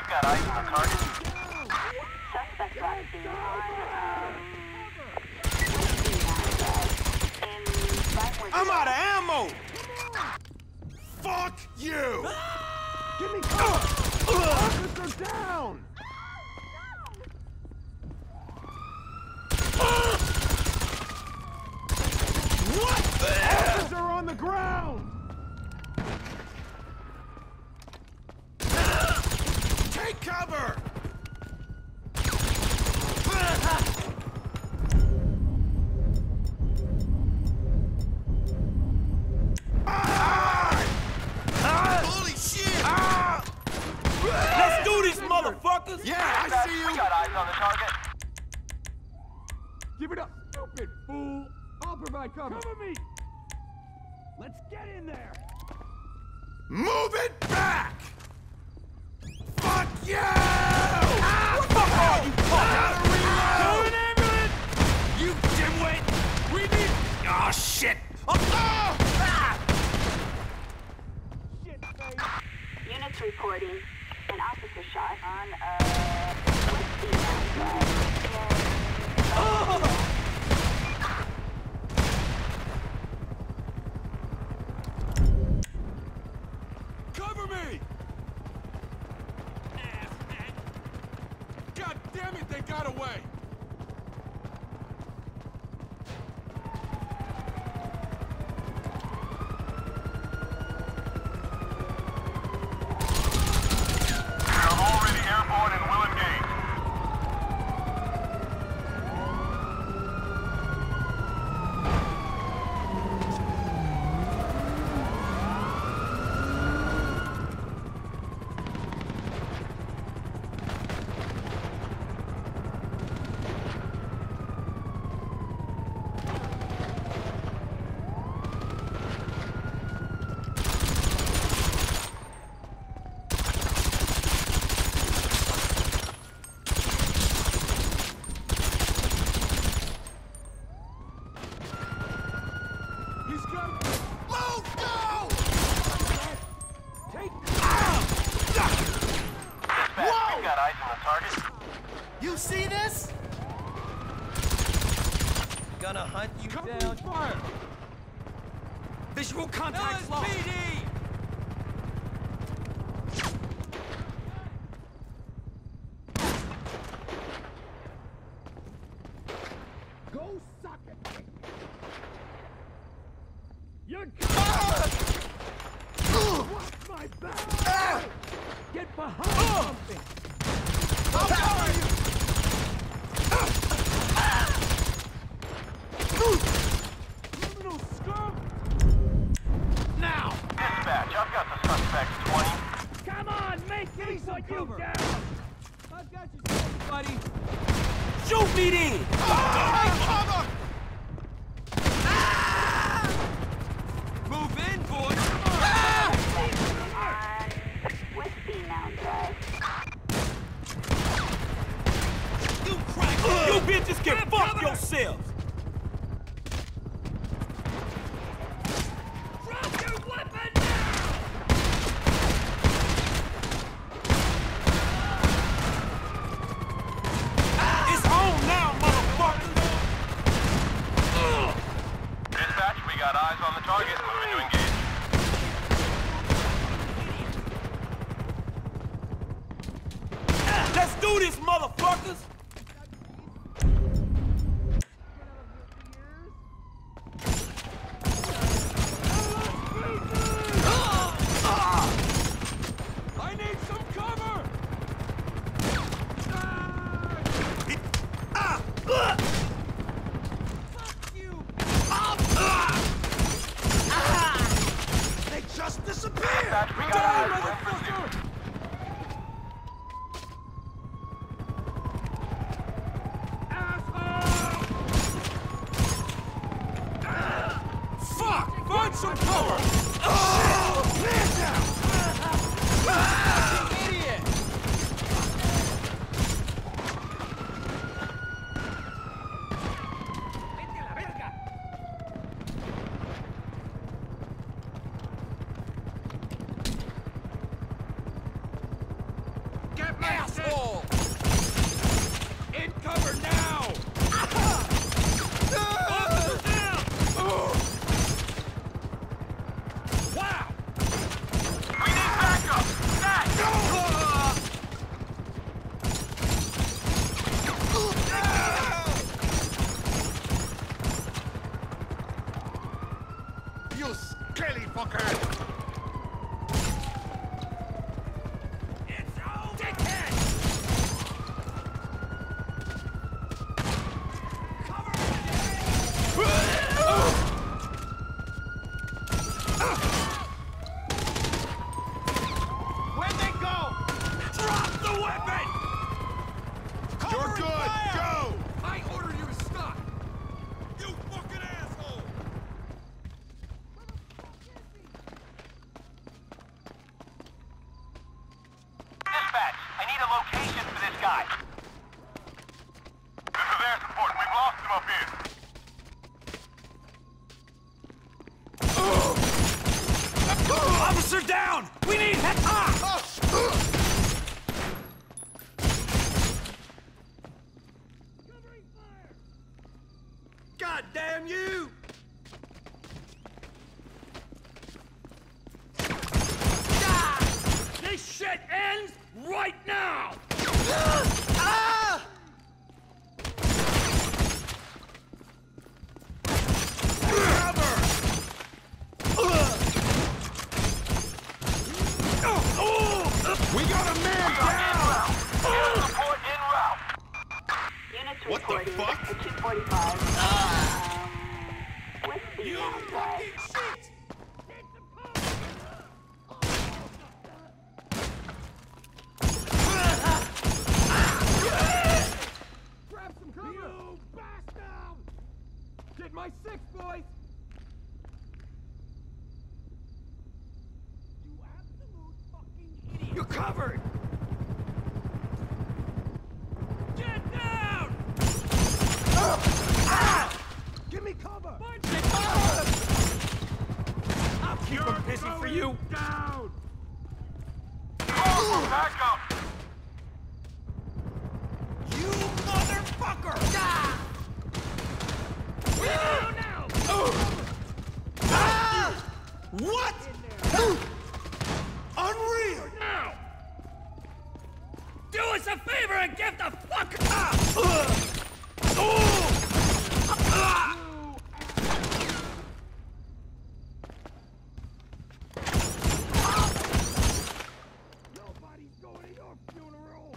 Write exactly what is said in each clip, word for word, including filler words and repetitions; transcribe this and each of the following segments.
got eyes on the target. Suspect last seen on, um... I'm out of ammo! Fuck you! Give me cover! Officer down! What? Officer on the ground! Take cover! Holy shit! Let's do this, motherfuckers! Yeah, I see We you! got eyes on the target. Give it up, stupid fool! I'll provide cover. Cover me! Let's get in there! Move it back! Fuck you! Ah, What the fuck are you talking? Call an ambulance! You dimwit! We need... Oh, shit! Oh, oh! Ah! Shit, face! Units reporting an officer shot on, uh... Whiskey Drive. Oh! Cover me! God damn it, they got away! They're already airborne and will engage. He's got... Move! Go! Take... Dispatch, we got eyes on the target. You see this? Gonna hunt you Cover down. me, fire! Visual contact lost. L S P D! Go suck it! You're... Watch my back! Get behind something! I'll cover you! Criminal scum! Now! Dispatch, I've got the suspects twenty. Come on, make me put you down! I've got you, buddy. Shoot me then! Cover! Move in, boy. On Whiskey Mound Drive. You crack! You bitches can fuck yourselves. Drop your weapon now! It's on now, motherfuckers! Dispatch, we got eyes on the target. Moving to engage. Let's do this, motherfuckers! I need some cover! Fuck you! They just disappeared! Dispatch, we got eyes. We're in pursuit. Get my asshole! In cover now! Officer down! Wow! We need backup! Back! You skelly fucker! It's over! Dickhead! Cover Where'd they go? Drop the weapon! You're good! Go! I ordered you to stop! You fucking asshole! Dispatch, I need a location for this guy. This is air support. We've lost him up here. Officer down! We need help! Ah! God damn you! This shit ends right now! Ah! We got a man down! Air support en route. Units What the reporting fuck? at two forty-five. Um, with the outside. shit! Grab some cover! You bastard! Get my six, boys! You absolute fucking idiot! You're covered! Get down! Give me cover! I'll keep them busy for you! Down! Call for backup. You motherfucker! Down now! Ah! What? Unreal! Now! Do us a favor and get the fuck Ah! Ugh! Oh! Ah! Nobody's going to your funeral!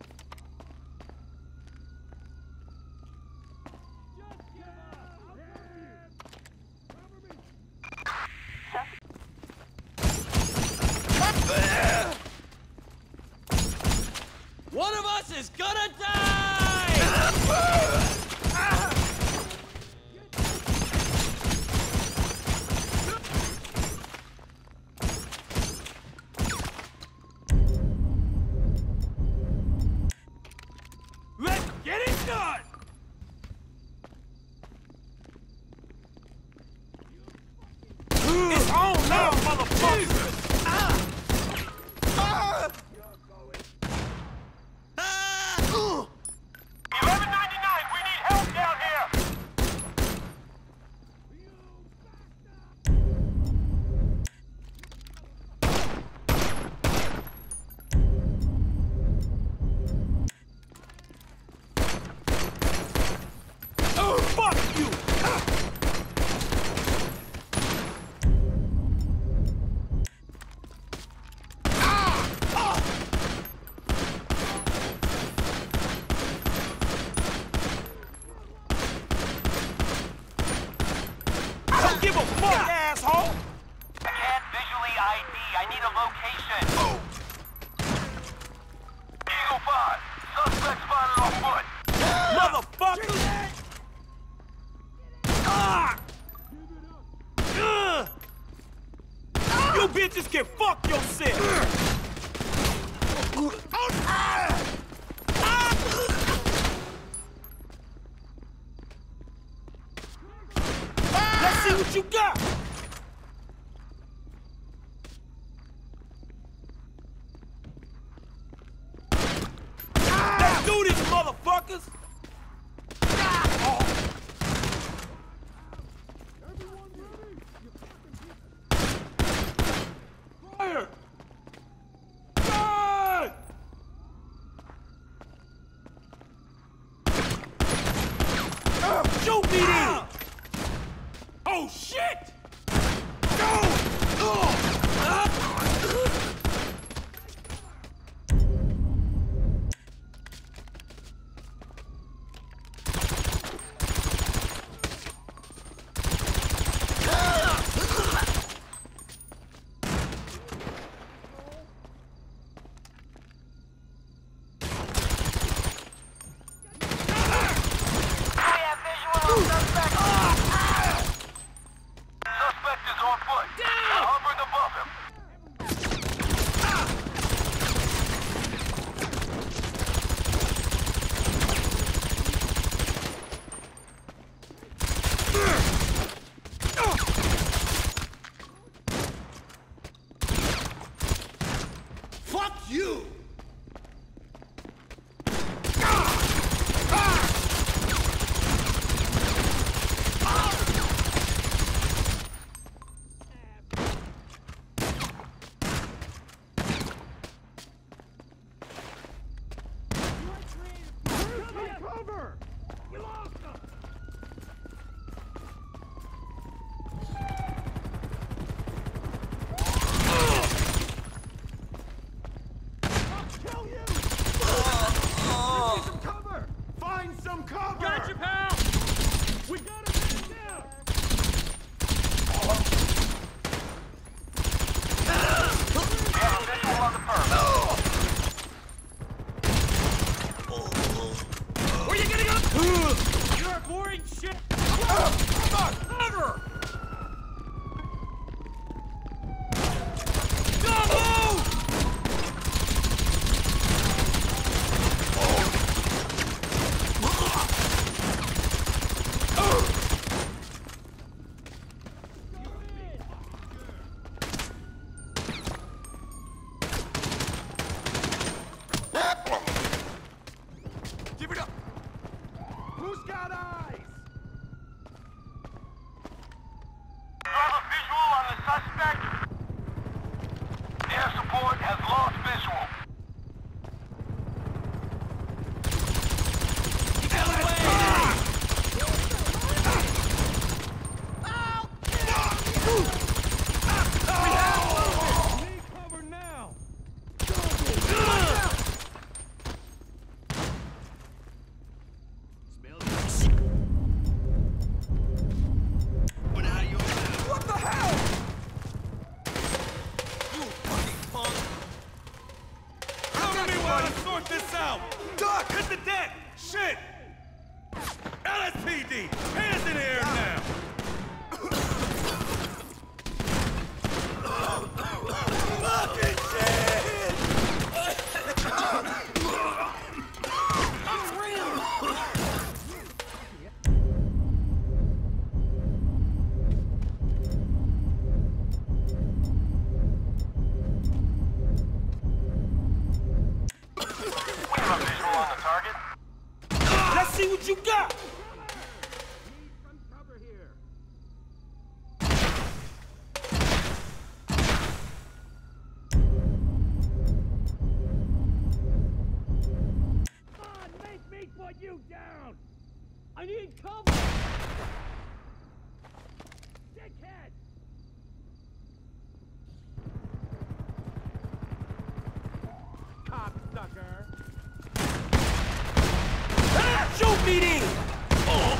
Just give up! I'll cover you! Cover me! One of us is gonna die! Let's get it done! It's on now, motherfucker! Ah! Ah! Ah! eleven ninety-nine, we need help down here. Oh, fuck you! Ah! Don't give a fuck, asshole! I can't visually I D. I need a location. Eagle five. Suspect spotted on foot. Motherfucker! Ah! Ugh! You bitches can fuck yourself! Let's see what you got! motherfuckers! Fire! God! Shoot me then! Oh shit! Go! See what you got! Come on, make me put you down! I need cover! Dickhead! Cocksucker! Shoot me then! Oh.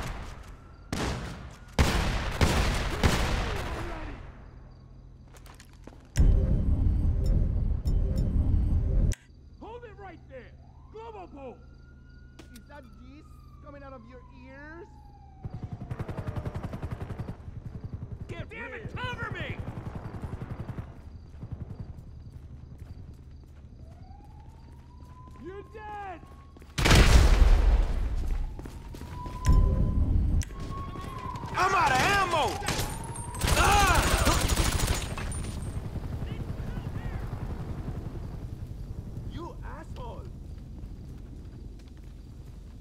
Hold it right there! Global boom! Is that yeast coming out of your ears? Get Damn it, cover me! You're dead! I'm out of ammo! Ah! You asshole!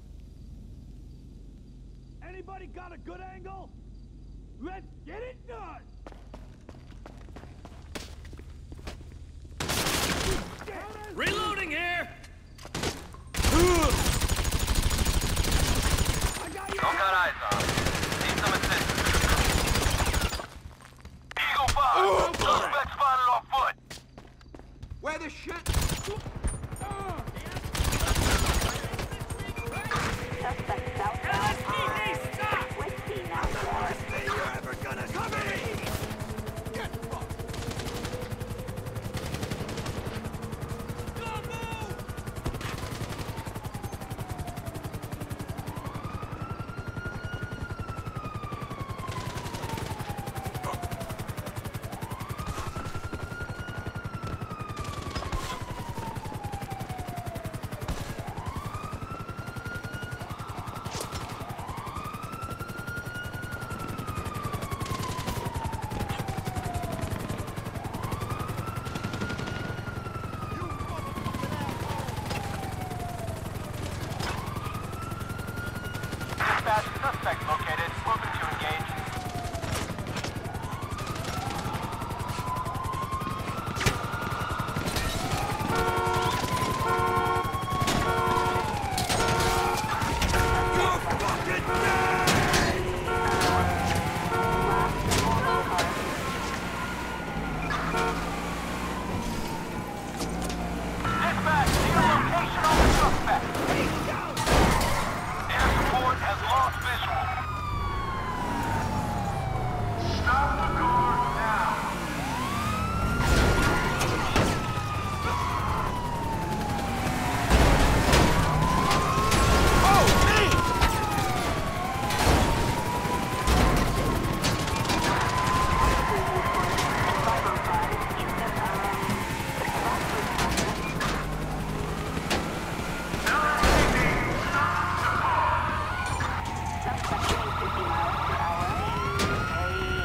Anybody got a good angle? Let's get it done! Reload!